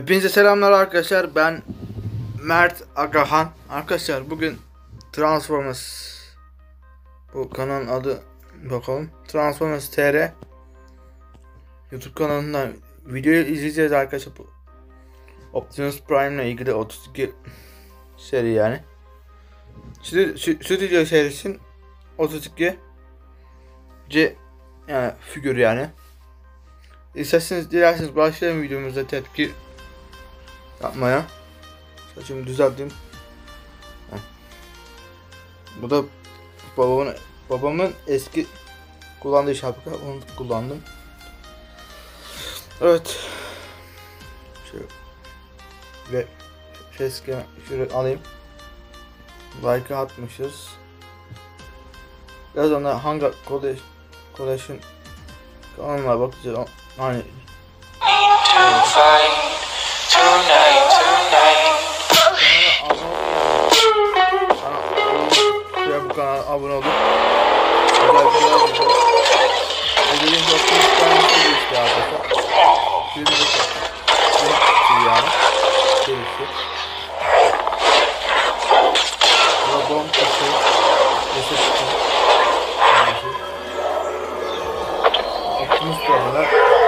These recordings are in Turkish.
Hepinize selamlar arkadaşlar. Ben Mert Agahan. Arkadaşlar bugün Transformers, bu kanalın adı, bakalım, Transformers TR YouTube kanalından videoyu izleyeceğiz arkadaşlar. Bu Optimus Prime ile ilgili 32 seri, yani Stüdyo serisinin 32 yani figür yani. Dilerseniz başlayalım videomuzda tepki yapmaya. Saçımı düzelttim. Bu da babamın eski kullandığı şapka, onu kullandım. Evet. Ve şöyle alayım. Like'ı atmışız. Birazdan da hangi collection kanalına bakacağız. Hani bu kanala abone olun. Güzel videolar yapacağız. Dediğim çok güzel işte arkadaşlar. Yani serisi. Bu bomb kası. Optimus Prime'lar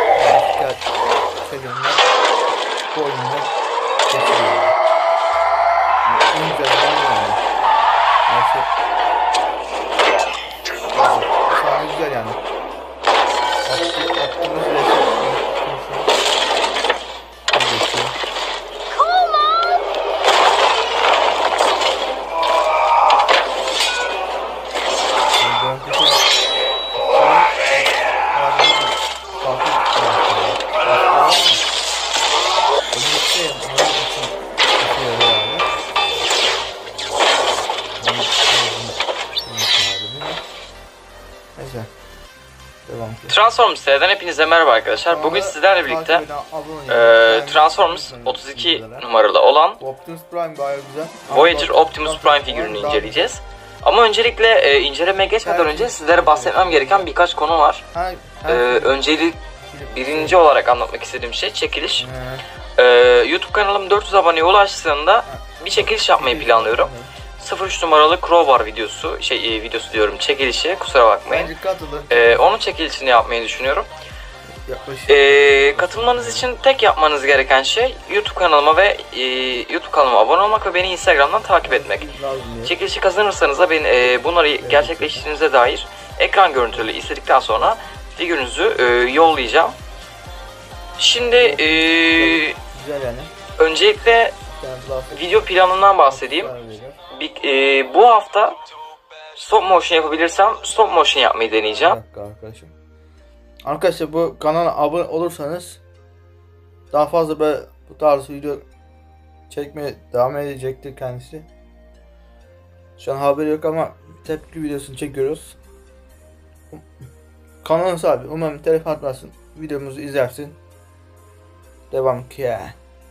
bu oyunda geçiriyor. En güzel yani. Sahne güzel yani. Optimus Transformers TR'den hepinize merhaba arkadaşlar. Bugün sizlerle birlikte Transformers 32 numaralı olan Voyager Optimus Prime figürünü inceleyeceğiz. Ama öncelikle incelemeye geçmeden önce sizlere bahsetmem gereken birkaç konu var. Birinci olarak anlatmak istediğim şey çekiliş. YouTube kanalım 400 aboneye ulaştığında bir çekiliş yapmayı planlıyorum. 03 numaralı Crowbar videosu, çekilişi, kusura bakmayın. Onun çekilişini yapmayı düşünüyorum. Katılmanız için tek yapmanız gereken şey YouTube kanalıma abone olmak ve beni Instagram'dan takip etmek. Çekilişi kazanırsanız da bunları gerçekleştirdiğinize dair ekran görüntülü istedikten sonra figürünüzü yollayacağım. Şimdi öncelikle video planından bahsedeyim. Bu hafta stop motion yapabilirsem stop motion yapmayı deneyeceğim. Arkadaşlar bu kanala abone olursanız daha fazla bu tarz video çekmeye devam edecektir kendisi. Şu an haberi yok ama tepki videosunu çekiyoruz. Kanalın sahibi umarım telefon atmasın, videomuzu izlersin. Devam ki ya.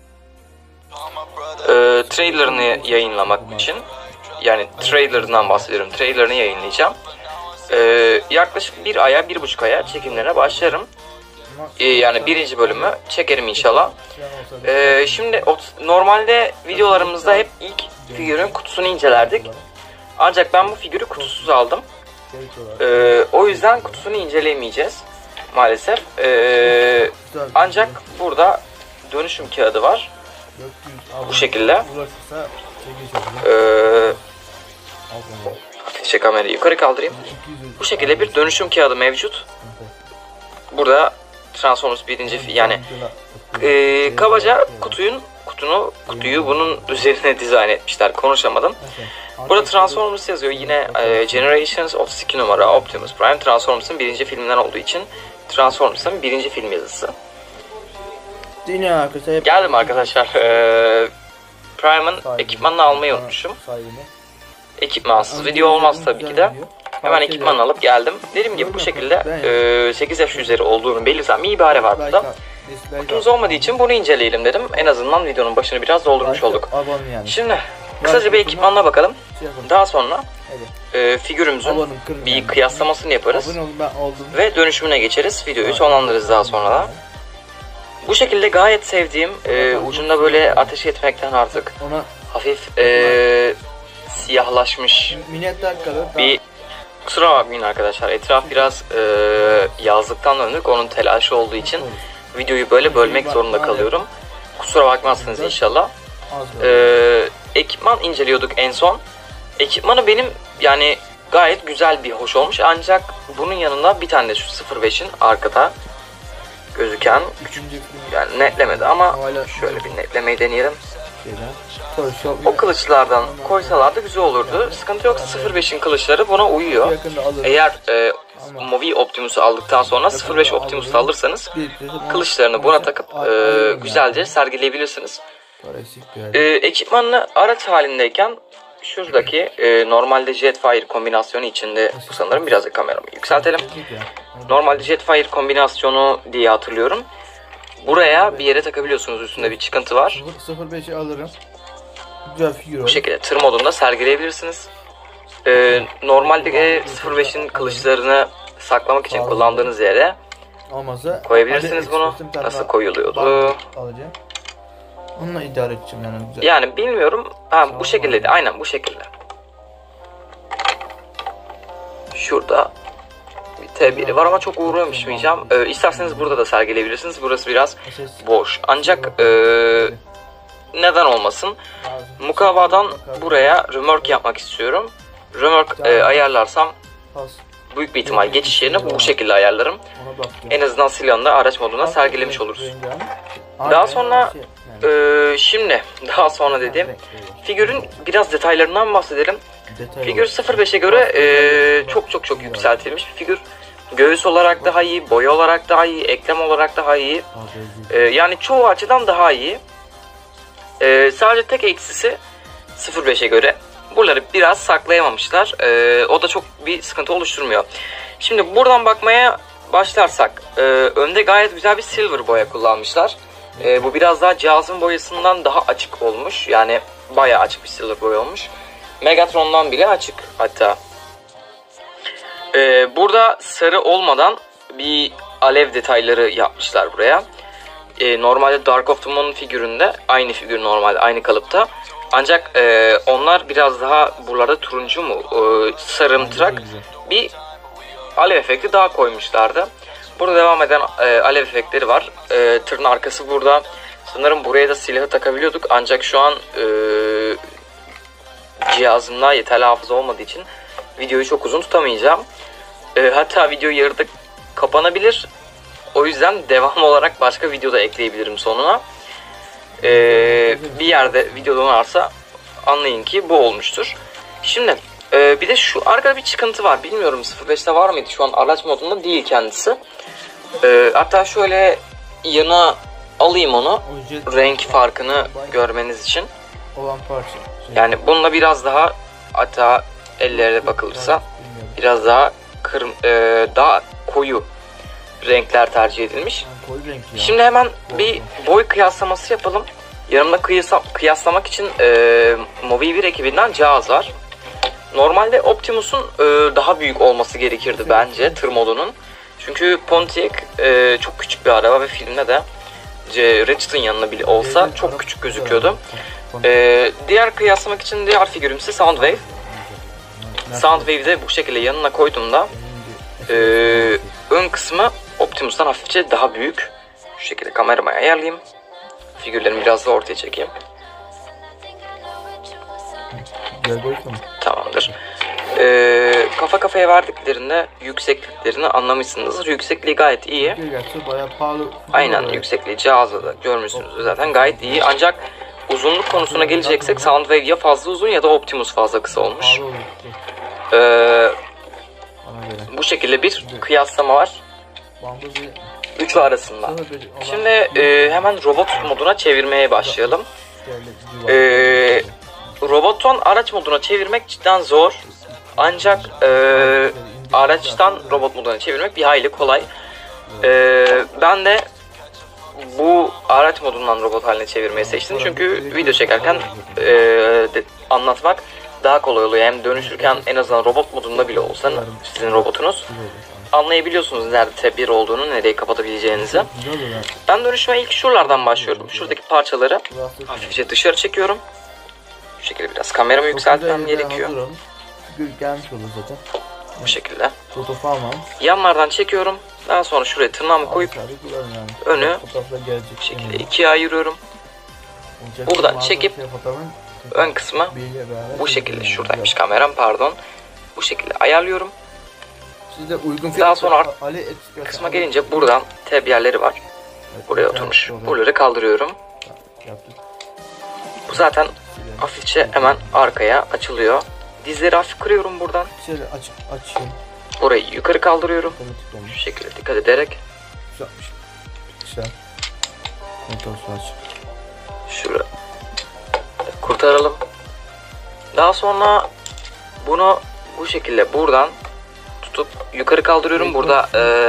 Trailer'ını yayınlamak için, yani trailer'dan bahsediyorum, trailer'ını yayınlayacağım. Yaklaşık 1,5 aya çekimlerine başlarım. Yani birinci bölümü çekerim inşallah. Şimdi normalde videolarımızda hep ilk figürün kutusunu incelerdik. Ancak ben bu figürü kutusuz aldım. O yüzden kutusunu inceleyemeyeceğiz maalesef. Ancak burada dönüşüm kağıdı var. Bu şekilde. Kamerayı yukarı kaldırayım. Bu şekilde bir dönüşüm kağıdı mevcut. Burada Transformers birinci yani kabaca kutuyu bunun üzerine dizayn etmişler. Konuşamadım. Burada Transformers yazıyor. Yine Generations 32 numara Optimus Prime, Transformers'ın birinci filminden olduğu için Transformers'ın birinci film yazısı. Geldim arkadaşlar. Prime'ın ekipmanını almayı unutmuşum. Ekipmansız video olmaz tabii ki de. Hemen ekipmanını alıp geldim. Dediğim gibi bu şekilde 8 yaş üzeri olduğunu belirten bir ibare var burada. Kutumuz olmadığı için bunu inceleyelim dedim. En azından videonun başını biraz doldurmuş olduk. Şimdi kısaca bir ekipmanına bakalım. Daha sonra figürümüzün bir kıyaslamasını yaparız. Ve dönüşümüne geçeriz. Videoyu sonlandırırız daha sonra da. Bu şekilde gayet sevdiğim, ucunda böyle ateş etmekten artık hafif siyahlaşmış bir... Kusura bakmayın arkadaşlar, etraf biraz yazlıktan döndük, onun telaşı olduğu için videoyu böyle bölmek zorunda kalıyorum. Kusura bakmazsınız inşallah. Ekipman inceliyorduk en son. Ekipmanı benim yani gayet güzel bir hoş olmuş, ancak bunun yanında bir tane de şu 05'in arkada gözüken küçük, yani netlemedi ama şöyle bir netlemeyi deneyelim. O kılıçlardan koysalardı güzel olurdu. Sıkıntı yok, 05'in kılıçları buna uyuyor. Eğer Movi Optimus'u aldıktan sonra 05 Optimus'u alırsanız kılıçlarını buna takıp güzelce sergileyebilirsiniz. Ekipmanını araç halindeyken şuradaki normalde Jetfire kombinasyonu içinde, sanırım biraz da kameramı yükseltelim. Normalde Jetfire kombinasyonu diye hatırlıyorum. Buraya bir yere takabiliyorsunuz, üstünde bir çıkıntı var. 05'i alırım. Güzel figür. Bu şekilde tır modunda sergileyebilirsiniz. Normalde 05'in kılıçlarını saklamak için kullandığınız yere koyabilirsiniz bunu. Nasıl koyuluyordu? Onunla idare edeceğim yani güzel. Yani bilmiyorum. Ha, bu şekildeydi. Aynen bu şekilde. Şurada bir T1'i var ama çok uğraşmayacağım. İsterseniz burada da sergileyebilirsiniz. Burası biraz boş. Ancak neden olmasın? Mukavvadan buraya römork yapmak istiyorum. Römork ayarlarsam büyük bir ihtimal geçiş yerini bu şekilde ayarlarım. En azından silahını da araç moduna sergilemiş oluruz. Daha sonra şimdi daha sonra dediğim figürün biraz detaylarından bahsedelim. Figür 05'e göre çok yükseltilmiş bir figür. Göğüs olarak daha iyi, boya olarak daha iyi, eklem olarak daha iyi. Yani çoğu açıdan daha iyi. Sadece tek eksisi 05'e göre buraları biraz saklayamamışlar. O da çok bir sıkıntı oluşturmuyor. Şimdi buradan bakmaya başlarsak önde gayet güzel bir silver boya kullanmışlar. Bu biraz daha cihazın boyasından daha açık olmuş. Yani bayağı açık bir silver boya olmuş. Megatron'dan bile açık hatta. Burada sarı olmadan bir alev detayları yapmışlar buraya. Normalde Dark of the Moon figüründe aynı figür, normalde aynı kalıpta. Ancak onlar biraz daha buralarda turuncu mu sarımtırak bir alev efekti daha koymuşlardı. Burada devam eden alev efektleri var. Tırın arkası burada. Sanırım buraya da silahı takabiliyorduk. Ancak şu an cihazımda yeterli hafıza olmadığı için videoyu çok uzun tutamayacağım. Hatta video yarıda kapanabilir. O yüzden devam olarak başka videoda ekleyebilirim sonuna. Bir yerde video donarsa anlayın ki bu olmuştur. Şimdi bir de şu arkada bir çıkıntı var. Bilmiyorum 05'te var mıydı? Şu an araç modunda değil kendisi. Hatta şöyle yana alayım onu. Renk farkını görmeniz için. Yani bununla biraz daha, hatta ellere bakılırsa biraz daha daha koyu renkler tercih edilmiş. Şimdi hemen bir boy kıyaslaması yapalım. Yanımda kıyaslamak için Movi 1 ekibinden cihaz var. Normalde Optimus'un daha büyük olması gerekirdi bence tır modunun. Çünkü Pontiac çok küçük bir araba ve filmde de Ratchet'ın yanına bile olsa çok küçük gözüküyordu. Diğer kıyaslamak için diğer figürüm ise Soundwave. Soundwave'i de bu şekilde yanına koyduğumda ön kısmı Optimus'tan hafifçe daha büyük. Şu şekilde kameramı ayarlayayım. Figürlerimi biraz da ortaya çekeyim. Tamamdır. Kafa kafaya verdiklerinde yüksekliklerini anlamışsınızdır. Yüksekliği gayet iyi. Aynen, yüksekliği cihazda da görmüşsünüz zaten, gayet iyi. Ancak uzunluk konusuna geleceksek Soundwave ya fazla uzun ya da Optimus fazla kısa olmuş. Bu şekilde bir kıyaslama var. Üçü arasında. Şimdi hemen robot moduna çevirmeye başlayalım. Robottan araç moduna çevirmek cidden zor. Ancak araçtan robot moduna çevirmek bir hayli kolay. Ben de bu araç modundan robot haline çevirmeyi seçtim. Çünkü video çekerken anlatmak daha kolay oluyor. Hem dönüşürken en azından robot modunda bile olsa sizin robotunuz anlayabiliyorsunuz nerede tab 1 olduğunu, nereyi kapatabileceğinizi. Ben dönüşüme ilk şuralardan başlıyorum. Şuradaki parçaları hafifçe dışarı çekiyorum. Bu şekilde biraz kameramı yükseltmem gerekiyor. Gelmiş olur zaten. Bu şekilde. Fotoğraf yanlardan çekiyorum. Daha sonra şuraya tırnağımı koyup önü bu şekilde ikiye ayırıyorum. Buradan çekip ön kısmı bu şekilde, şuradaymış kameram, pardon. Bu şekilde ayarlıyorum. Daha sonra kısma gelince buradan tab yerleri var. Buraya oturmuş. Buraları kaldırıyorum. Bu zaten hafifçe hemen arkaya açılıyor. Dizleri hafif kırıyorum buradan. Burayı yukarı kaldırıyorum. Şu şekilde dikkat ederek. Şurayı kurtaralım. Daha sonra bunu bu şekilde buradan tutup yukarı kaldırıyorum. Burada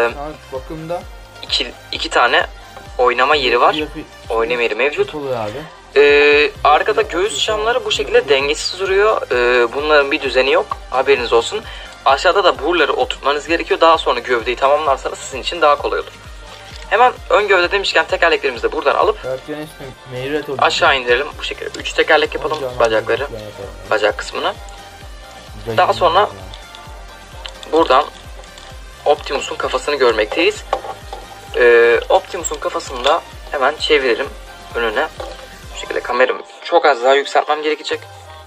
iki tane oynama yeri var. Oynama yeri mevcut. Arkada göğüs camları bu şekilde dengesiz duruyor. Bunların bir düzeni yok. Haberiniz olsun. Aşağıda da buraları oturtmanız gerekiyor. Daha sonra gövdeyi tamamlarsanız sizin için daha kolay olur. Hemen ön gövde demişken tekerleklerimizi de buradan alıp aşağı indirelim. Bu şekilde 3 tekerlek yapalım bacakları, bacak kısmını. Daha sonra buradan Optimus'un kafasını görmekteyiz. Optimus'un kafasını da hemen çevirelim önüne. Bu şekilde kameramı çok az daha yükseltmem gerekecek.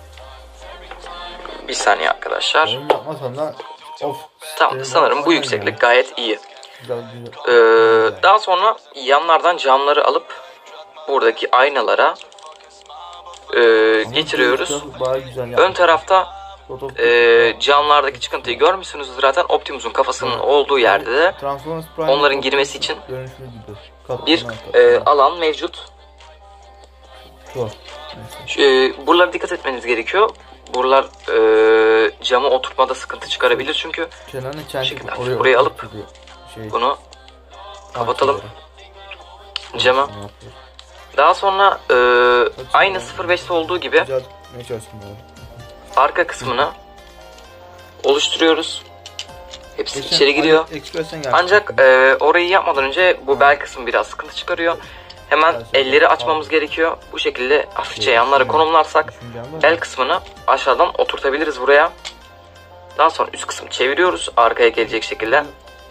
Bir saniye arkadaşlar. Tamam, sanırım bu yükseklik gayet iyi. Daha sonra yanlardan camları alıp buradaki aynalara getiriyoruz. Ön tarafta camlardaki çıkıntıyı görmüşsünüz zaten. Optimus'un kafasının olduğu yerde de onların girmesi için bir alan mevcut. Buralara dikkat etmeniz gerekiyor. Buralar camı oturtmada sıkıntı çıkarabilir çünkü. Şekilde buraya alıp bunu kapatalım camı. Daha sonra aynı 05'te olduğu gibi arka kısmını oluşturuyoruz. Hepsi içeri giriyor. Ancak orayı yapmadan önce bu bel kısmı biraz sıkıntı çıkarıyor. Hemen elleri açmamız gerekiyor. Bu şekilde hafifçe yanlara konumlarsak bel kısmını aşağıdan oturtabiliriz buraya. Daha sonra üst kısmı çeviriyoruz arkaya gelecek şekilde.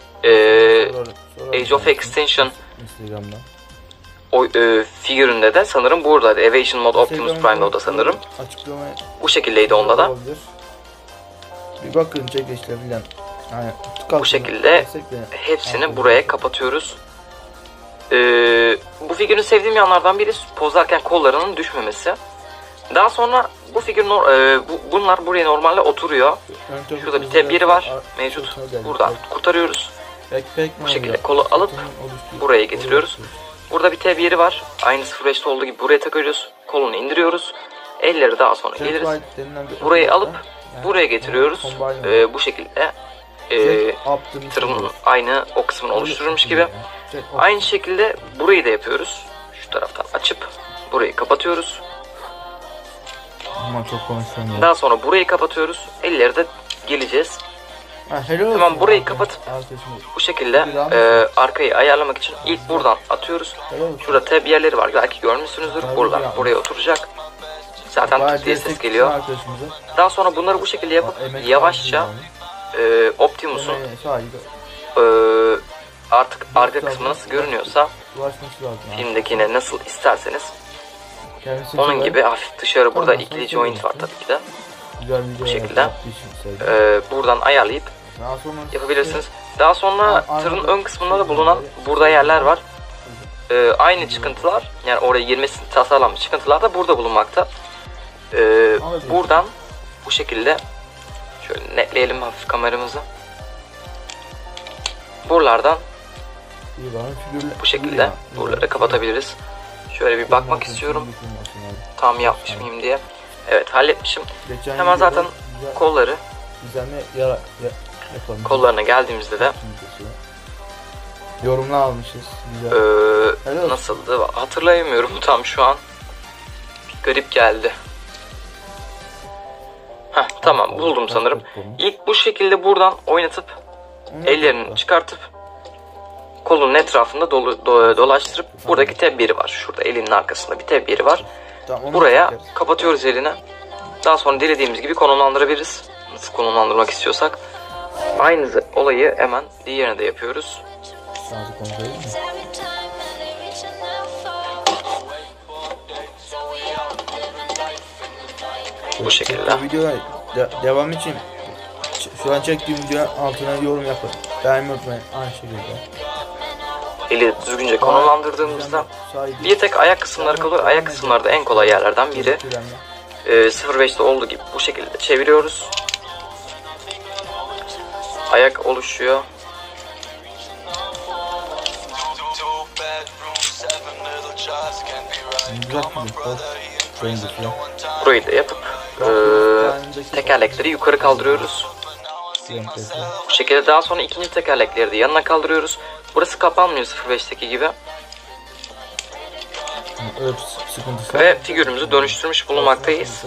Age of Extinction figüründe de sanırım buradaydı. Evasion Mode, Optimus Prime'de o da sanırım. Bu şekildeydi onda da. Bir bakın çekişle filan. Bu şekilde hepsini buraya kapatıyoruz. Bu figürün sevdiğim yanlardan biri pozlarken kollarının düşmemesi. Daha sonra bu figürün bunlar buraya normalde oturuyor. Şurada bir tab yeri var mevcut. Buradan kurtarıyoruz. Bu şekilde kolu alıp buraya getiriyoruz. Burada bir tab yeri var. Aynı 05'te olduğu gibi buraya takıyoruz. Kolunu indiriyoruz. Elleri daha sonra geliriz. Burayı alıp buraya getiriyoruz. Bu şekilde tırın aynı o kısmını oluştururmuş gibi. Aynı şekilde burayı da yapıyoruz. Şu taraftan açıp burayı kapatıyoruz. Daha sonra burayı kapatıyoruz. Elleri de geleceğiz. Hemen burayı kapatıp bu şekilde arkayı ayarlamak için ilk buradan atıyoruz. Şurada tab yerleri var. Belki görmüşsünüzdür. Buradan buraya oturacak. Zaten tık diye ses geliyor. Daha sonra bunları bu şekilde yapıp yavaşça Optimus'un artık arka kısmı nasıl görünüyorsa filmdekine nasıl isterseniz onun gibi hafif dışarı burada ikili joint var tabii ki de. Bu şekilde buradan ayarlayıp yapabilirsiniz. Daha sonra tırın ön kısmında da bulunan burada yerler var. Aynı çıkıntılar, yani oraya girmesi tasarlanmış çıkıntılar da burada bulunmakta. Buradan bu şekilde şöyle netleyelim hafif kameramızı. Buralardan bu şekilde buraları kapatabiliriz. Şöyle bir bakmak istiyorum. Tam yapmış mıyım diye. Evet, halletmişim. Hemen zaten kollarına geldiğimizde de yorumlar almışız. Nasıldı hatırlayamıyorum tam şu an. Garip geldi. Tamam, buldum sanırım. İlk bu şekilde buradan oynatıp ellerini çıkartıp kolunun etrafında dolaştırıp buradaki tab yeri var. Şurada elinin arkasında bir tab yeri var. Buraya kapatıyoruz elini. Daha sonra dilediğimiz gibi konumlandırabiliriz. Nasıl konumlandırmak istiyorsak. Aynı olayı hemen diğerine de yapıyoruz. Bu şekilde. Videolar devam için şu an çektiğim videonun altına yorum yapın. Daim unutmayın. Aynı şekilde. Eli düzgünce konumlandırdığımızda bir tek ayak kısımları kalır. Ayak kısımları da en kolay yerlerden biri. 0.5'te olduğu gibi bu şekilde çeviriyoruz. Ayak oluşuyor. Burayı da yapıp tekerlekleri yukarı kaldırıyoruz. Bu şekilde daha sonra ikinci tekerlekleri de yanına kaldırıyoruz. Burası kapanmıyor 0.5'teki gibi. Ve figürümüzü dönüştürmüş bulunmaktayız.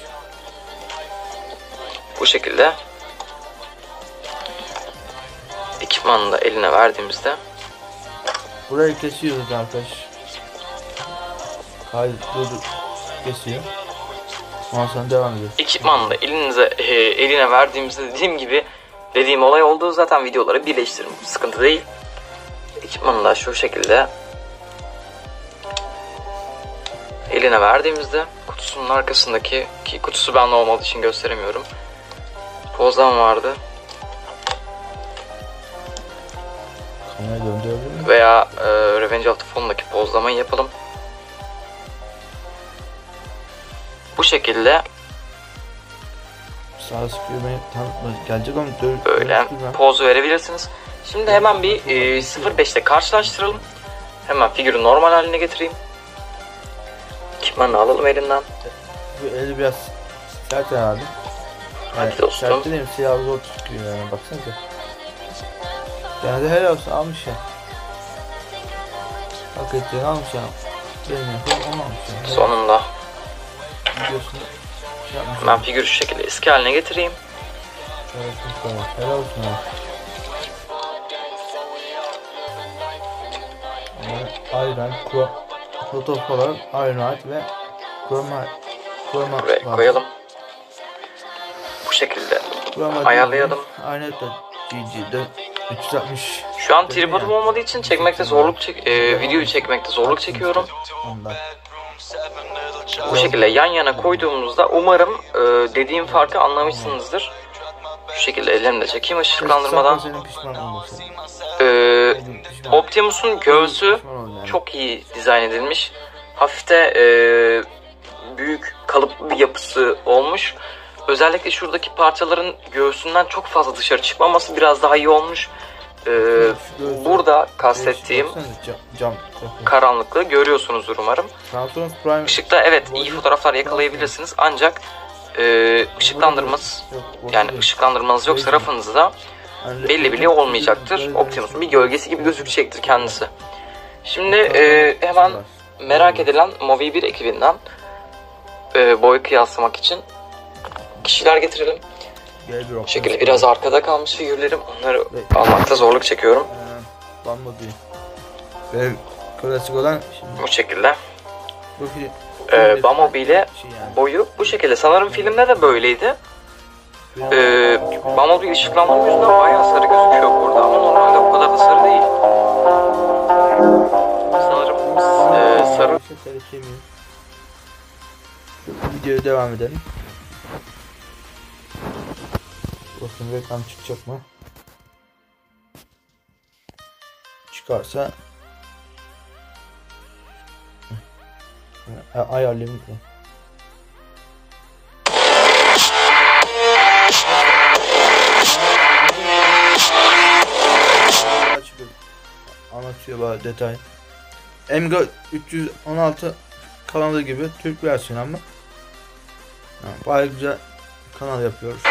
Bu şekilde. Ekipmanını da eline verdiğimizde. Burayı kesiyoruz arkadaş. Hayır, kesiyor. Ondan sonra devam ediyoruz. Ekipmanını da eline verdiğimizde dediğim olay oldu. Zaten videoları birleştiririm. Sıkıntı değil. Ekipmanı da şu şekilde eline verdiğimizde kutusunun arkasındaki, ki kutusu bende olmadığı için gösteremiyorum, pozlama vardı. Veya Revenge of the Fallen'daki pozlamayı yapalım. Bu şekilde böyle poz verebilirsiniz. Şimdi hemen bir 0.5'te karşılaştıralım. Hemen figürü normal haline getireyim. Ekipmanını alalım elinden. Bu eli biraz sert herhalde. Hadi dostum. Sert değil mi? Siyah zor çıkıyor yani, baksanıza. Yani de helal olsun, almış ya. Hak ettiğini almış ya. Benim yapıyorum, onu almış ya. Sonunda. Videosunu ben figürü şu şekilde eski haline getireyim. Helal olsun abi. Ayran, fotoğraf olarak Ayran ve kurama buraya koyalım. Bu şekilde ayarlayalım. Aynen da GG 360. Şu an tripodum olmadığı için çekmekte videoyu çekmekte zorluk çekiyorum. Bu şekilde yan yana koyduğumuzda umarım dediğim farkı anlamışsınızdır. Şu şekilde ellerimle çekeyim ışıklandırmadan. Optimus'un göğsü çok iyi dizayn edilmiş. Hafif de büyük kalıplı bir yapısı olmuş. Özellikle şuradaki parçaların göğsünden çok fazla dışarı çıkmaması biraz daha iyi olmuş. Burada kastettiğim karanlıklığı görüyorsunuzdur umarım. Işıkta evet iyi fotoğraflar yakalayabilirsiniz ancak ışıklandırmanız yoksa rafınızda belli olmayacaktır. Optimus'un bir gölgesi gibi gözükecektir kendisi. Şimdi hemen merak edilen Movi 1 ekibinden boy kıyaslamak için kişiler getirelim. Bu şekilde biraz arkada kalmış figürlerim. Onları almakta zorluk çekiyorum. Benim klasik olan bu şekilde. Bumblebee ile boyu bu şekilde. Sanırım filmde de böyleydi. Bumblebee ışıklandırma yüzünden bayağı sarı gözüküyor burada ama normalde o kadar da sarı değil. Sanırım sarı. Videoya devam edelim. Bakın reklam çıkacak mı? Çıkarsa ayarlayayım. Anlatıyor bana detay. MG 316 kanalı gibi Türk versiyonu ama bayağı güzel kanal yapıyoruz.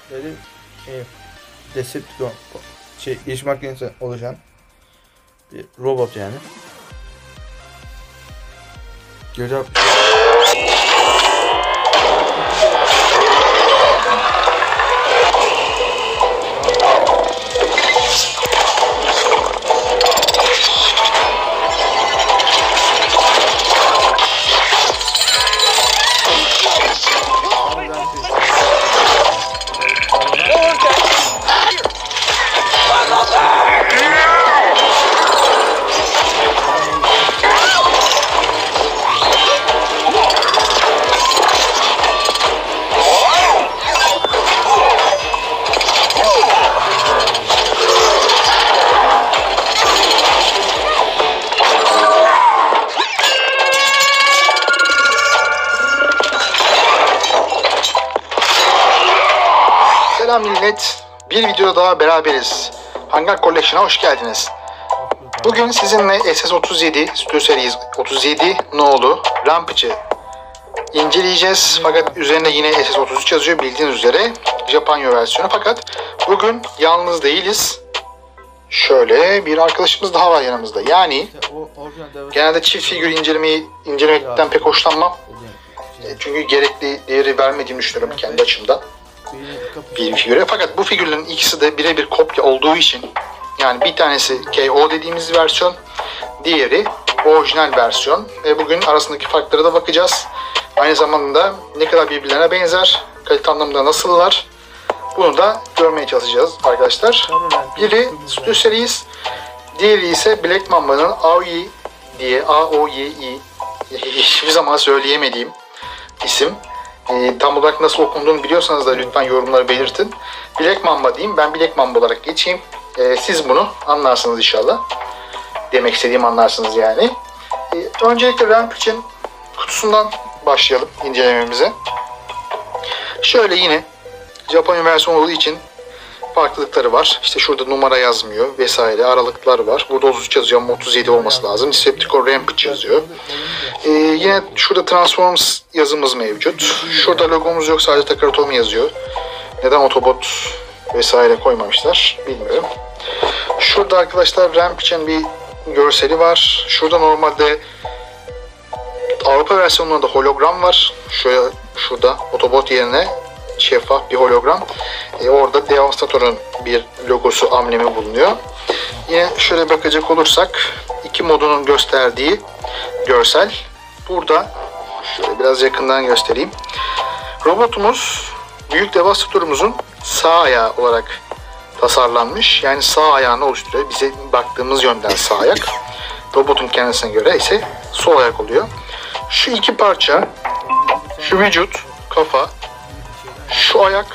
böyle Decepticon iş makinesi oluşan bir robot yani. Görev Selam millet. Bir videoda daha beraberiz. Hangar Collection'a hoş geldiniz. Bugün sizinle SS-37 Studio Series 37 nolu Rampage'ı inceleyeceğiz. Fakat üzerinde yine SS-33 yazıyor bildiğiniz üzere. Japonya versiyonu. Fakat bugün yalnız değiliz. Şöyle bir arkadaşımız daha var yanımızda. Yani genelde çift figür incelemekten pek hoşlanmam. Çünkü gerekli değeri vermediğimi düşünüyorum kendi açımdan. Bir figüre. Fakat bu figürlerin ikisi de birebir kopya olduğu için, yani bir tanesi KO dediğimiz versiyon, diğeri orijinal versiyon. Bugün arasındaki farklara da bakacağız. Aynı zamanda ne kadar birbirlerine benzer, kalite anlamında nasıllar, bunu da görmeye çalışacağız arkadaşlar. Biri Studio Series, diğeri ise Black Mamba'nın AOYI diye, AOYI, hiçbir zaman söyleyemediğim isim. Tam olarak nasıl okunduğunu biliyorsanız da lütfen yorumları belirtin. Black Mamba diyeyim. Ben Black Mamba olarak geçeyim. Siz bunu anlarsınız inşallah. Demek istediğimi anlarsınız yani. Öncelikle Rampage'in kutusundan başlayalım incelememize. Şöyle yine Japonya versiyonu olduğu için farklılıkları var. İşte şurada numara yazmıyor vesaire. Aralıklar var. Burada 33 yazıyor ama 37 olması lazım. Decepticon Rampage yazıyor. Yine şurada Transformers yazımız mevcut. Şurada logomuz yok. Sadece Takaratom yazıyor. Neden Autobot vesaire koymamışlar bilmiyorum. Şurada arkadaşlar Rampage'in bir görseli var. Şurada normalde Avrupa versiyonunda hologram var. Şurada Autobot yerine şeffaf bir hologram. Orada Devastator'un bir logosu, amblemi bulunuyor. Yine şöyle bakacak olursak iki modunun gösterdiği görsel. Burada şöyle biraz yakından göstereyim. Robotumuz büyük Devastator'umuzun sağ ayağı olarak tasarlanmış. Yani sağ ayağını oluşturuyor. Bize baktığımız yönden sağ ayak. Robotun kendisine göre ise sol ayak oluyor. Şu iki parça, şu vücut, kafa, şu ayak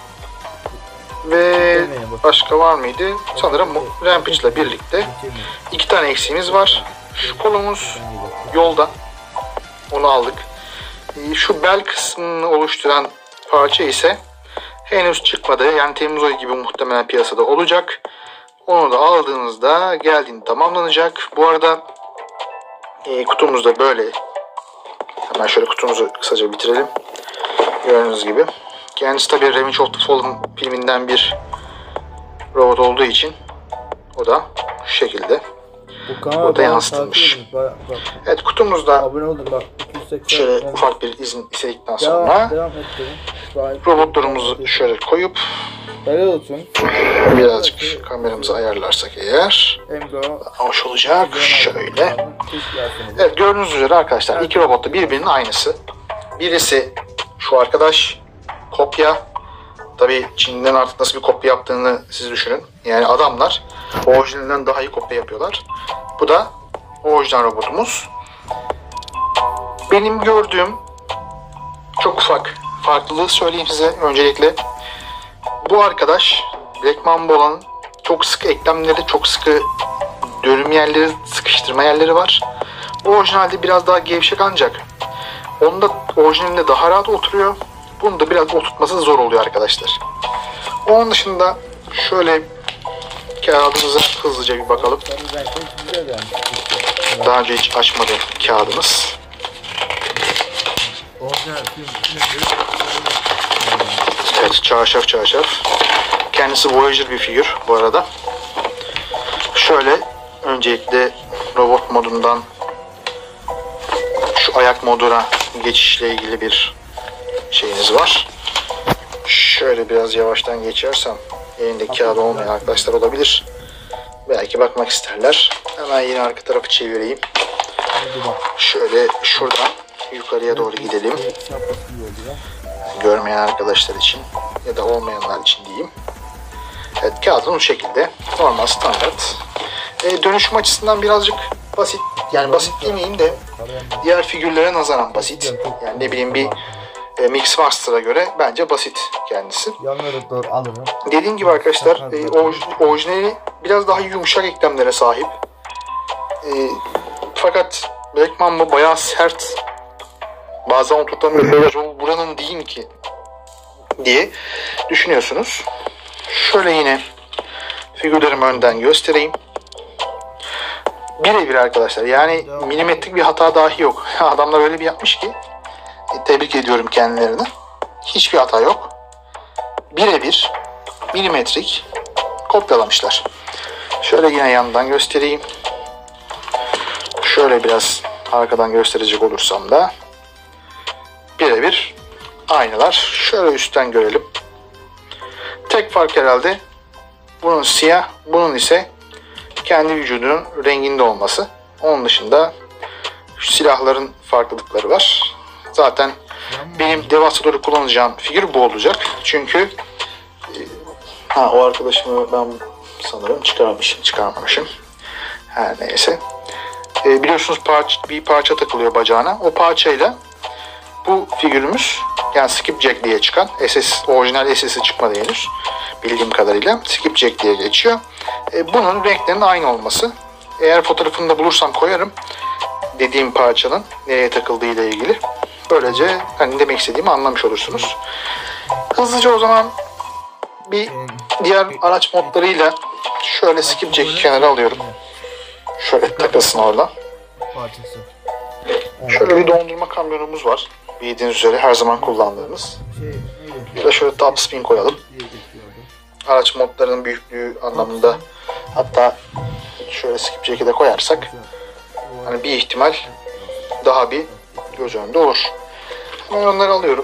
ve başka var mıydı? Sanırım Rampage ile birlikte iki tane eksiğimiz var. Şu kolumuz yolda. Onu aldık. Şu bel kısmını oluşturan parça ise henüz çıkmadı. Yani Temmuz ayı gibi muhtemelen piyasada olacak. Onu da aldığınızda geldiğinde tamamlanacak. Bu arada kutumuzda böyle. Hemen şöyle kutumuzu kısaca bitirelim. Gördüğünüz gibi. Kendisi tabii Revenge of the Fallen filminden bir robot olduğu için o da şu şekilde burada yansıtılmış. Evet, kutumuzda şöyle ufak bir izin istedikten sonra robotlarımızı şöyle koyup birazcık kameramızı ayarlarsak eğer hoş olacak. Şöyle. Evet, gördüğünüz üzere arkadaşlar iki robot da birbirinin aynısı. Birisi şu arkadaş kopya. Tabii Çin'den artık nasıl bir kopya yaptığını siz düşünün. Yani adamlar orijinalinden daha iyi kopya yapıyorlar. Bu da orijinal robotumuz. Benim gördüğüm çok ufak farklılığı söyleyeyim size öncelikle. Bu arkadaş Black Mamba olan çok sıkı eklemleri, çok sıkı dönüm yerleri, sıkıştırma yerleri var. Orijinalde biraz daha gevşek ancak onda orijinalinde daha rahat oturuyor. Bunu da biraz oturtması zor oluyor arkadaşlar. Onun dışında şöyle kağıdımıza hızlıca bir bakalım. Daha önce hiç açmadığım kağıdımız. Evet, çarşaf. Kendisi Voyager bir figür bu arada. Şöyle öncelikle robot modundan şu ayak moduna geçişle ilgili bir şeyiniz var. Şöyle biraz yavaştan geçersem elindeki kağıdı olmayan arkadaşlar olabilir. Belki bakmak isterler. Hemen yine arka tarafı çevireyim. Şöyle şuradan yukarıya doğru gidelim. Görmeyen arkadaşlar için ya da olmayanlar için diyeyim. Evet, kağıdın bu şekilde. Normal, standart. Dönüşüm açısından birazcık basit. Yani basit demeyeyim de diğer figürlere nazaran basit. Yani ne bileyim bir Mixmaster'a göre bence basit kendisi. Dediğim gibi arkadaşlar orijinali biraz daha yumuşak eklemlere sahip. Fakat Black Mamba bayağı sert. Bazen oturtamıyorum. Buranın değil ki diye düşünüyorsunuz. Şöyle yine figürlerimi önden göstereyim. Birebir arkadaşlar. Yani milimetrik bir hata dahi yok. Adamlar öyle bir yapmış ki tebrik ediyorum kendilerini. Hiçbir hata yok. Birebir milimetrik kopyalamışlar. Şöyle yine yandan göstereyim. Şöyle biraz arkadan gösterecek olursam da birebir aynılar. Şöyle üstten görelim. Tek fark herhalde bunun siyah, bunun ise kendi vücudunun renginde olması. Onun dışında şu silahların farklılıkları var. Zaten benim Devastator'u kullanacağım figür bu olacak. Çünkü o arkadaşımı ben sanırım çıkarmamışım. Her neyse. Biliyorsunuz bir parça takılıyor bacağına. O parçayla bu figürümüz, yani Skipjack diye çıkan, orijinal SS'i çıkmadı henüz bildiğim kadarıyla, Skipjack diye geçiyor. Bunun renklerinin aynı olması. Eğer fotoğrafını da bulursam koyarım dediğim parçanın nereye takıldığı ile ilgili. Böylece hani demek istediğimi anlamış olursunuz. Hızlıca o zaman bir diğer araç modlarıyla şöyle Skipjack'i kenara alıyorum. Şöyle takılsın orada. Şöyle bir dondurma kamyonumuz var. Bildiğiniz üzere her zaman kullandığımız. Bir de şöyle top spin koyalım. Araç modlarının büyüklüğü anlamında, hatta şöyle Skipjack'i de koyarsak hani bir ihtimal daha bir göz önünde olur. Hemen onları alıyorum.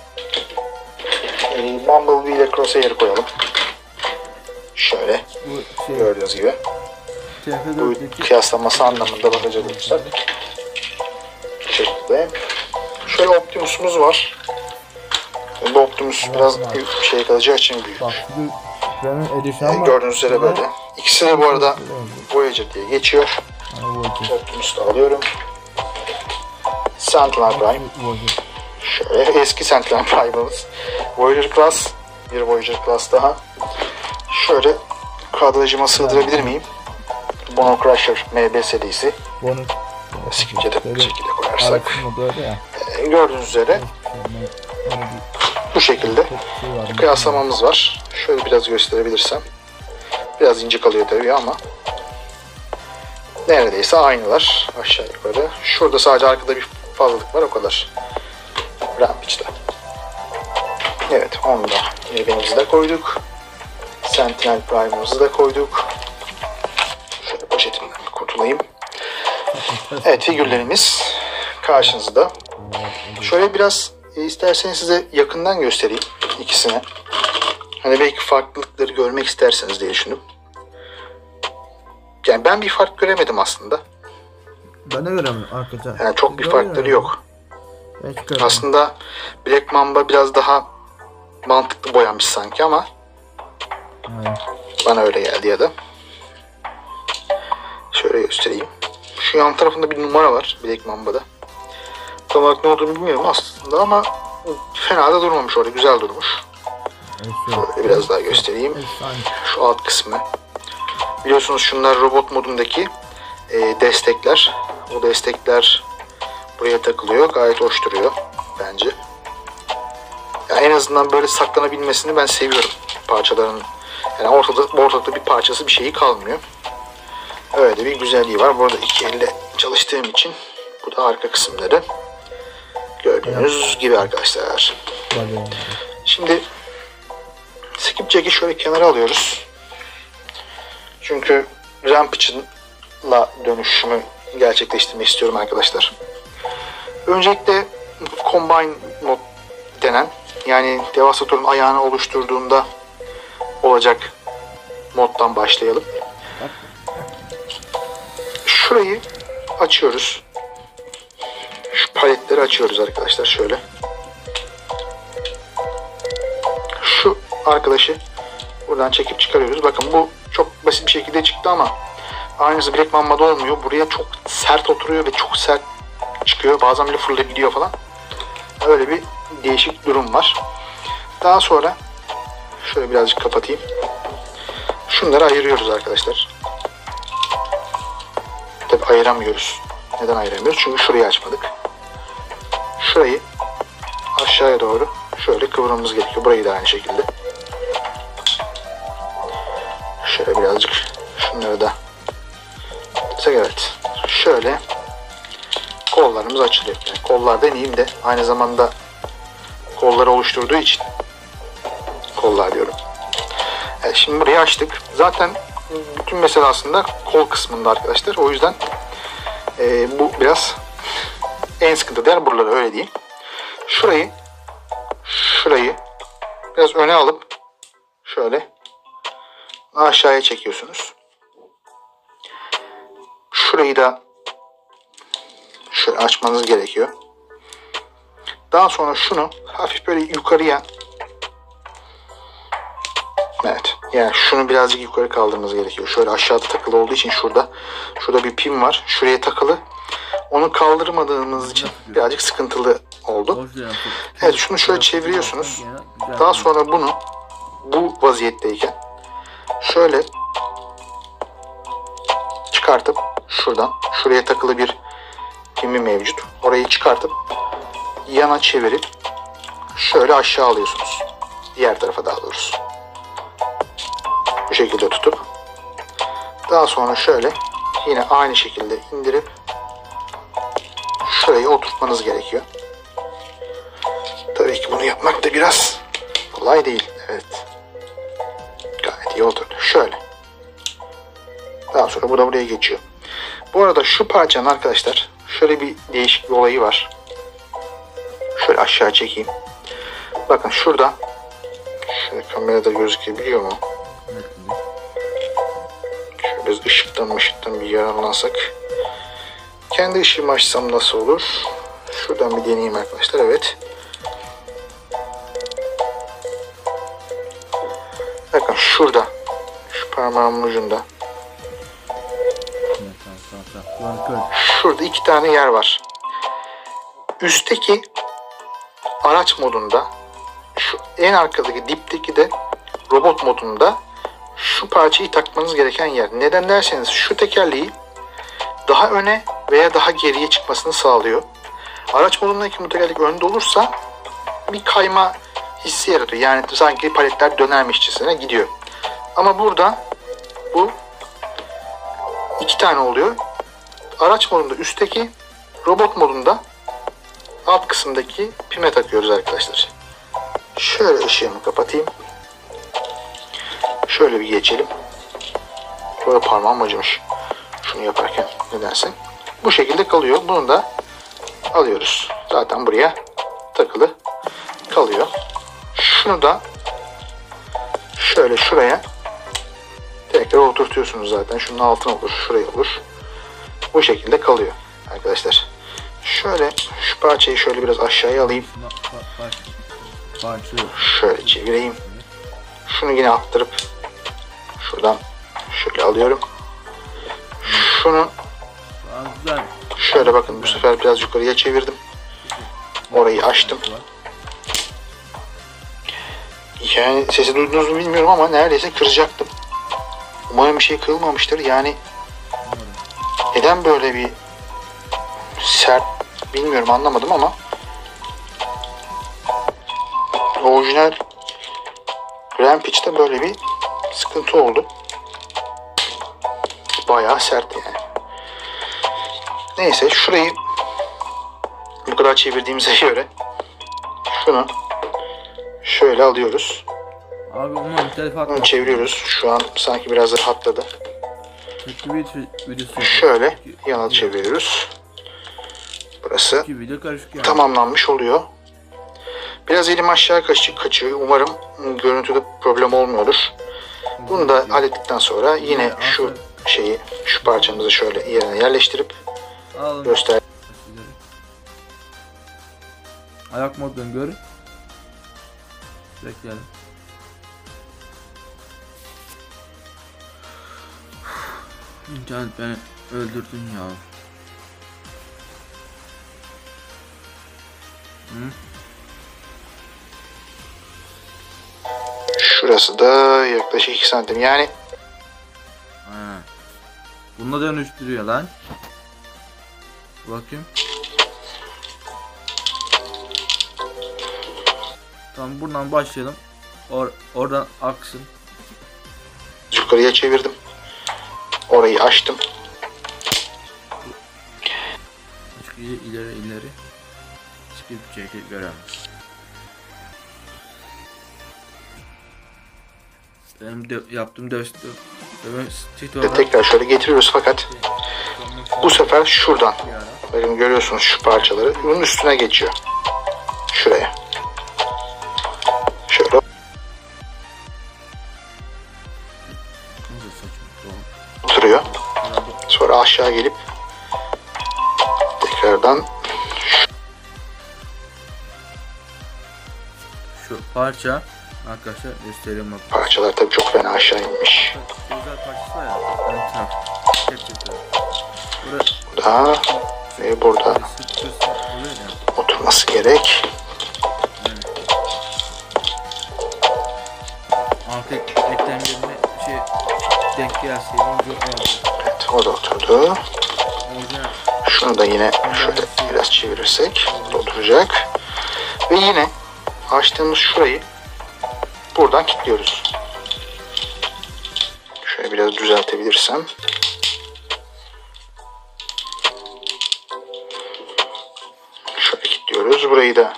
Bumblebee ile Crosshair'ı koyalım. Şöyle gördüğünüz gibi. Bu kıyaslaması anlamında bakacak olursak. Bu şekilde. Şöyle Optimus'umuz var. Bu Optimus biraz büyük bir şey kalacağı için büyük. Gördüğünüz üzere böyle. İkisi de bu arada Voyager diye geçiyor. Optimus'u da alıyorum. Sentinel Prime. Şöyle eski Sentinel Prime'ımız. Voyager Class. Bir Voyager Class daha. Şöyle kadrajıma sığdırabilir miyim? Bono Crusher MB serisi. Skipjack'e de bu şekilde koyarsak. Gördüğünüz üzere bu şekilde kıyaslamamız var. Şöyle biraz gösterebilirsem. Biraz ince kalıyor tabii ama neredeyse aynılar aşağı yukarı. Şurada sadece arkada bir fazlalık var, o kadar. Rampage'da. Evet, onu da evimizi de koyduk. Sentinel Prime'ımızı da koyduk. Şöyle poşetimden kurtulayım. Evet, figürlerimiz karşınızda. Şöyle biraz isterseniz size yakından göstereyim ikisine. Hani belki farklılıkları görmek isterseniz diye düşündüm. Yani ben bir fark göremedim aslında. Ben de göremiyorum arkadaşlar. Yani çok bir farkları yok. Aslında Black Mamba biraz daha mantıklı boyanmış sanki ama bana öyle geldi ya da. Şöyle göstereyim. Şu yan tarafında bir numara var Black Mamba'da. Tam olarak ne olduğunu bilmiyorum aslında ama fena da durmamış orada. Güzel durmuş. Şöyle biraz daha göstereyim. Şu alt kısmı. Biliyorsunuz şunlar robot modundaki destekler. O destekler buraya takılıyor. Gayet hoş duruyor bence. Yani en azından böyle saklanabilmesini ben seviyorum parçaların. Yani ortada bir parçası, bir şeyi kalmıyor. Öyle bir güzelliği var. Burada iki elle çalıştığım için bu da arka kısımları. Gördüğünüz gibi arkadaşlar. Şimdi Skip jack'i şöyle kenara alıyoruz. Çünkü Rampage'la dönüşümü gerçekleştirmek istiyorum arkadaşlar. Öncelikle Combine mod denen, yani Devastator'un ayağını oluşturduğunda olacak moddan başlayalım. Şurayı açıyoruz. Şu paletleri açıyoruz arkadaşlar şöyle. Şu arkadaşı buradan çekip çıkarıyoruz. Bakın bu çok basit bir şekilde çıktı ama aynısı Black Mamba'da olmuyor. Buraya çok sert oturuyor ve çok sert çıkıyor. Bazen bile fırlayabiliyor falan. Öyle bir değişik durum var. Daha sonra şöyle birazcık kapatayım. Şunları ayırıyoruz arkadaşlar. Tabi ayıramıyoruz. Neden ayıramıyoruz? Çünkü şurayı açmadık. Şurayı aşağıya doğru şöyle kıvırmamız gerekiyor. Burayı da aynı şekilde. Şöyle birazcık şunları da. Evet. Şöyle kollarımız açılıyor. Yani kollar demeyeyim de aynı zamanda kolları oluşturduğu için kollar diyorum. Evet, şimdi burayı açtık. Zaten bütün mesele aslında kol kısmında arkadaşlar. O yüzden bu biraz en sıkıntılı yer buraları, öyle diyeyim. Şurayı biraz öne alıp şöyle aşağıya çekiyorsunuz. Şurayı da şöyle açmanız gerekiyor. Daha sonra şunu hafif böyle yukarıya, evet, yani şunu birazcık yukarı kaldırmanız gerekiyor. Şöyle aşağıda takılı olduğu için şurada bir pin var. Şuraya takılı. Onu kaldırmadığımız için birazcık sıkıntılı oldu. Evet, şunu şöyle çeviriyorsunuz. Daha sonra bunu bu vaziyetteyken şöyle çıkartıp şuradan, şuraya takılı bir pimi mevcut. Orayı çıkartıp yana çevirip şöyle aşağı alıyorsunuz. Diğer tarafa daha doğrusu. Bu şekilde tutup daha sonra şöyle yine aynı şekilde indirip şurayı oturtmanız gerekiyor. Tabii ki bunu yapmak da biraz kolay değil. Evet. Gayet iyi oturdu. Şöyle. Daha sonra bu da buraya geçiyor. Bu arada şu parçanın arkadaşlar şöyle bir değişik bir olayı var. Şöyle aşağı çekeyim. Bakın şurada. Şöyle kamerada gözükebiliyor mu? Şöyle biraz ışıktan bir yararlansak. Kendi ışığımı açsam nasıl olur? Şuradan bir deneyeyim arkadaşlar. Evet. Bakın şurada. Şu parmağımın ucunda. Şurada 2 tane yer var. Üstteki araç modunda, şu en arkadaki dipteki de robot modunda şu parçayı takmanız gereken yer. Neden derseniz şu tekerleği daha öne veya daha geriye çıkmasını sağlıyor. Araç modundaki bu tekerlek önde olursa bir kayma hissi yaratıyor. Yani sanki paletler dönermişçesine gidiyor. Ama burada bu 2 tane oluyor. Araç modunda üstteki, robot modunda alt kısımdaki pime takıyoruz arkadaşlar. Şöyle ışığımı kapatayım. Şöyle bir geçelim. Böyle parmağım acımış. Şunu yaparken nedense. Bu şekilde kalıyor. Bunu da alıyoruz. Zaten buraya takılı kalıyor. Şunu da şöyle şuraya tekrar oturtuyorsunuz zaten. Şunun altına olur, şuraya olur. Bu şekilde kalıyor arkadaşlar. Şöyle şu parçayı şöyle biraz aşağıya alayım. Şöyle çevireyim. Şunu yine attırıp şuradan şöyle alıyorum. Şunu şöyle bakın bu sefer biraz yukarıya çevirdim. Orayı açtım. Yani sesi duydunuz mu bilmiyorum ama neredeyse kıracaktım. Umarım bir şey kırılmamıştır. Yani neden böyle bir sert bilmiyorum, anlamadım ama orijinal Rampage'de böyle bir sıkıntı oldu. Bayağı sert yani. Neyse, şurayı bu kadar çevirdiğimize göre şunu şöyle alıyoruz. Abi onun telefon atma. Çeviriyoruz. Şu an sanki biraz rahatladı. Tepki videosu. Şöyle yana çeviriyoruz. Burası video karışık yani. Tamamlanmış oluyor. Biraz elim aşağı kaçıyor. Umarım görüntüde problem olmuyordur. Bunu da hallettikten sonra yine şu parçamızı şöyle yerine yerleştirip göster. Ayak modunu gör. Bekleyelim. İnternet beni öldürdün ya. Şurası da yaklaşık 2 santim yani. Bununla dönüştürüyor lan. Bakayım. Tamam, buradan başlayalım. Oradan aksın. Yukarıya çevirdim. Orayı açtım. İleri. Skip çekip göremez. Benim yaptığım dövüştü. Tekrar şöyle getiriyoruz fakat bu sefer şuradan. Bakın görüyorsunuz şu parçaları. Bunun üstüne geçiyor. Şuraya. Şöyle. Oturuyor. Sonra aşağı gelip tekrardan şu parça arkadaşlar göstereyim bak. Parçalar tabii çok fena aşağı inmiş. Güzel parçası var ya. Burada ve burada oturması gerek. Artık eklemlerine denk gelseydi. Evet, o da oturdu. Şunu da yine şöyle biraz çevirirsek oturacak. Ve yine açtığımız şurayı buradan kilitliyoruz. Şöyle biraz düzeltebilirsem. Şöyle kilitliyoruz. Burayı da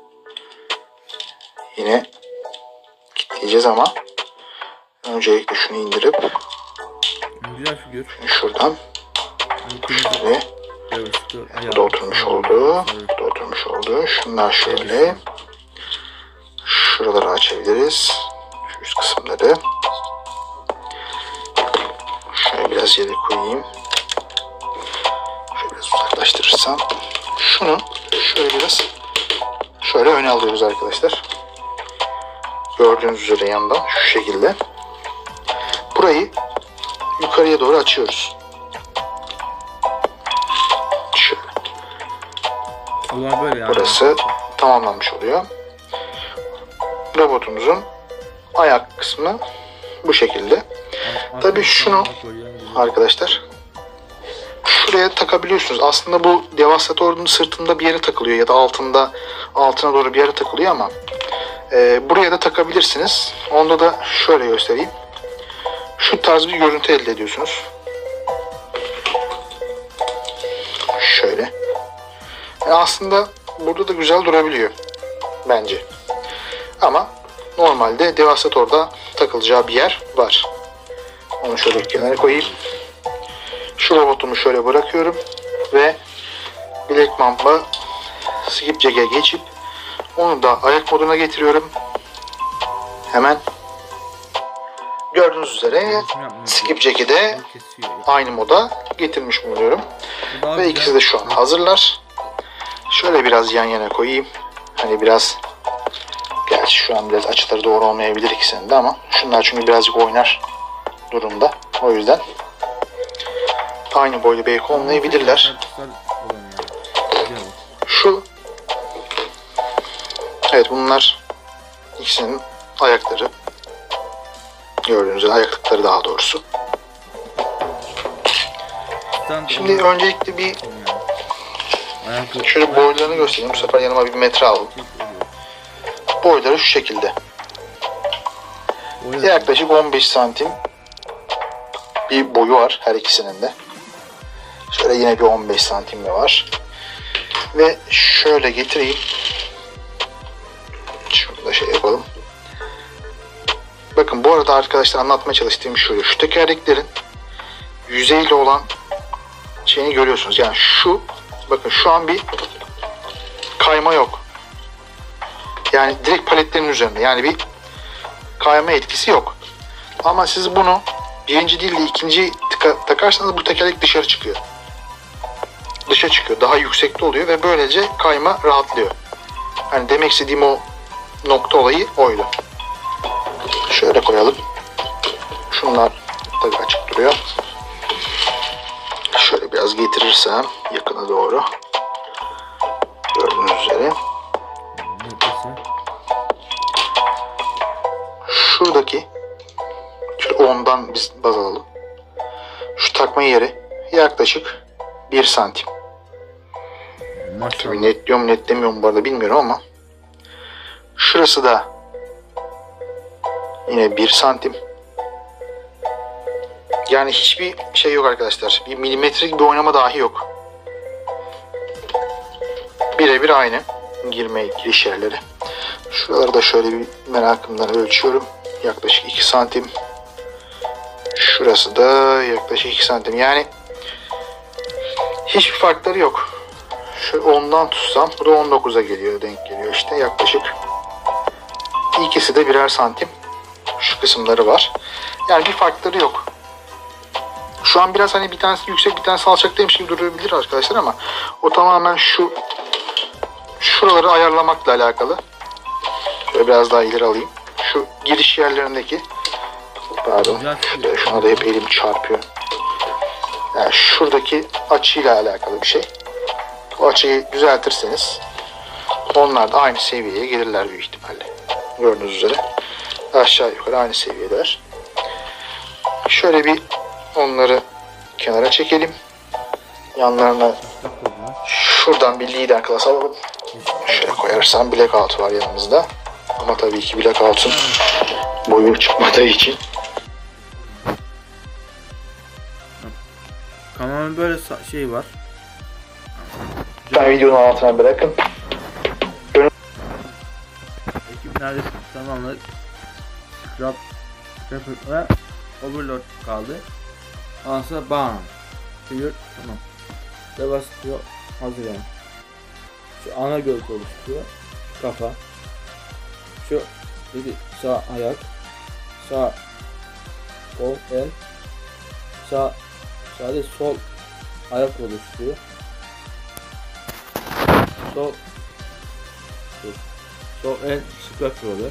yine kilitleyeceğiz ama öncelikle şunu indirip şuradan şöyle bu da oturmuş oldu. Bu da oturmuş oldu. Şunlar şöyle. Şuraları açabiliriz. Şu üst kısımları. Şöyle biraz yere koyayım. Şöyle biraz uzaklaştırırsam. Şunu şöyle biraz şöyle öne alıyoruz arkadaşlar. Gördüğünüz üzere yandan şu şekilde. Burayı yukarıya doğru açıyoruz. Şöyle. Burası tamamlanmış oluyor. Robotumuzun ayak kısmı bu şekilde. Tabii şunu arkadaşlar şuraya takabiliyorsunuz. Aslında bu Devastator'un sırtında bir yere takılıyor ya da altına doğru bir yere takılıyor ama buraya da takabilirsiniz. Onda da şöyle göstereyim. Şu tarz bir görüntü elde ediyorsunuz. Şöyle. Aslında burada da güzel durabiliyor bence. Ama normalde Devastator'da takılacağı bir yer var. Onu şöyle kenara koyayım. Şu robotumu şöyle bırakıyorum ve Black Mamba Skipjack'e geçip onu da ayak moduna getiriyorum. Hemen gördüğünüz üzere Skipjack'i de aynı moda getirmiş bulunuyorum. Ve ikisi de şu an hazırlar. Şöyle biraz yan yana koyayım. Hani biraz, gerçi şu an biraz açıları doğru olmayabilir ikisinin de ama şunlar çünkü birazcık oynar durumda. O yüzden aynı boyda belki olmayabilirler. Şu, evet, bunlar ikisinin ayakları. Gördüğünüz gibi ayaklıkları daha doğrusu. Şimdi öncelikle bir şöyle boylarını göstereyim. Bu sefer yanıma bir metre aldım. Boyları şu şekilde. Yaklaşık 15 santim bir boyu var her ikisinin de. Şöyle yine bir 15 santim de var. Ve şöyle getireyim. Şunu da şey yapalım. Bakın bu arada arkadaşlar anlatmaya çalıştığım şu tekerleklerin yüzeyle olan şeyini görüyorsunuz. Yani bakın şu an bir kayma yok. Yani direkt paletlerin üzerinde. Yani bir kayma etkisi yok. Ama siz bunu birinci değil de ikinci takarsanız bu tekerlek dışarı çıkıyor. Dışa çıkıyor. Daha yüksekte oluyor ve böylece kayma rahatlıyor. Hani demek istediğim o nokta olayı oydu. Şöyle koyalım. Şunlar tabii açık duruyor. Şöyle biraz getirirsem yakına doğru. Gördüğünüz üzere. Şuradaki şu 10'dan biz baz alalım. Şu takma yeri yaklaşık 1 santim. Tabii netliyor mu netlemiyor mu bu arada bilmiyorum ama şurası da yine 1 santim. Yani hiçbir şey yok arkadaşlar. Bir milimetrik bir oynama dahi yok. Birebir aynı giriş yerleri. Şuraları da şöyle bir merakımdan ölçüyorum. Yaklaşık 2 santim. Şurası da yaklaşık 2 santim. Yani hiçbir farkları yok. Şu 10'dan tutsam bu da 19'a geliyor, denk geliyor işte yaklaşık. İkisi de birer santim. Şu kısımları var. Yani bir farkları yok. Şu an biraz hani bir tanesi yüksek bir tanesi alçaktaymış gibi durabilir arkadaşlar ama o tamamen şuraları ayarlamakla alakalı. Şöyle biraz daha ileri alayım. Şu giriş yerlerindeki pardon. Şuna da hep elim çarpıyor. Yani şuradaki açıyla alakalı bir şey. O açıyı düzeltirseniz onlar da aynı seviyeye gelirler büyük ihtimalle. Gördüğünüz üzere aşağı yukarı aynı seviyeler. Şöyle bir onları kenara çekelim. Yanlarına şuradan bir lider class alalım. Şöyle koyarsam blackout var yanımızda. Ama tabii ki blackout'un boyu çıkmadığı için. Kameranın böyle şey var. Ben videonun altına bırakın. Ekip neredeyse tamamladık. Scrap ve overload kaldı. Ondan sonra bam. Figür tamam. Devastıyor. Hazır yani. Şu ana gövde oluşturuyor. Kafa. Şu dedi sağ ayak. Sağ kol el. Sadece sol ayak oluşturuyor. Sol el scrap roller.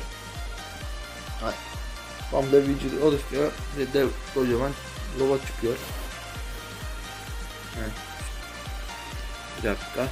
Tam da vücudu oluşturuyor. Ve dev kocaman lova çıkıyor. Evet. Bir dakika.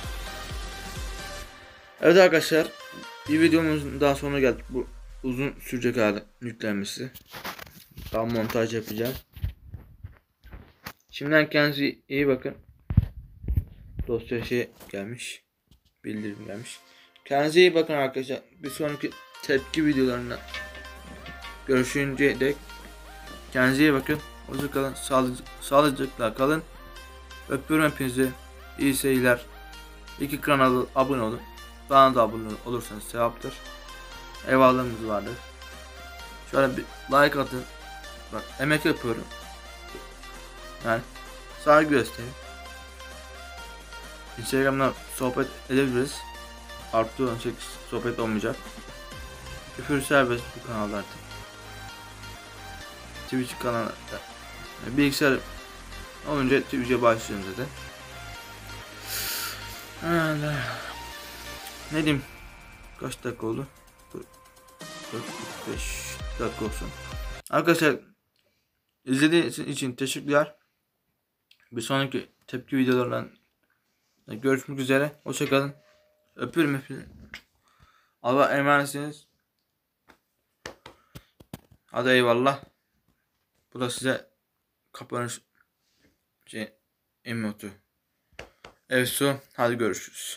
Evet arkadaşlar, bir videomuzun daha sonuna geldik. Bu uzun sürecek hali yüklenmesi. Tam montaj yapacağım. Şimdiden kendinize iyi bakın. Dosya gelmiş. Bildirim gelmiş. Kendinize iyi bakın arkadaşlar. Bir sonraki tepki videolarında görüşünceye dek kendinize iyi bakın. Hoşça kalın. Sağlıcakla kalın. Öpüyorum hepinizi. İyi seyirler. İki kanala abone olun. Bana da abone olursanız sevaptır. Eyvallahımız vardır. Şöyle bir like atın. Bak emek yapıyorum. Yani saygı gösterin. Instagram'da sohbet edebiliriz. Artı sohbet olmayacak. Küfür serbest bu kanalda artık. Twitch kanalı. Bilgisayar olunca Twitch'e başlıyorum zaten. Ne diyeyim? Kaç dakika oldu? 45 dakika olsun. Arkadaşlar izlediğiniz için teşekkürler. Bir sonraki tepki videolarından görüşmek üzere. Hoşça kalın. Öpüyorum hepinizi. Allah'a emanetsiniz. Hadi eyvallah. Bu da size kapanış emotu. Evsu. Hadi görüşürüz.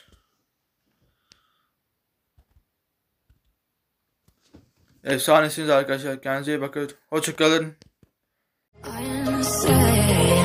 Efsanesiniz arkadaşlar. Kendinize iyi bakın. Hoşça kalın.